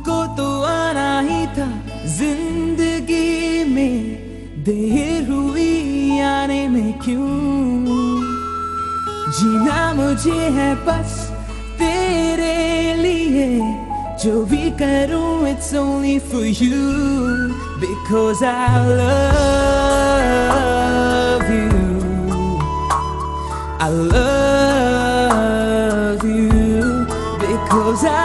तुमको तो आना ही था जिंदगी में, देर हुई आने में क्यों। जीना मुझे है बस तेरे लिए, जो भी करूं it's only for you, because I love you, I love you, because I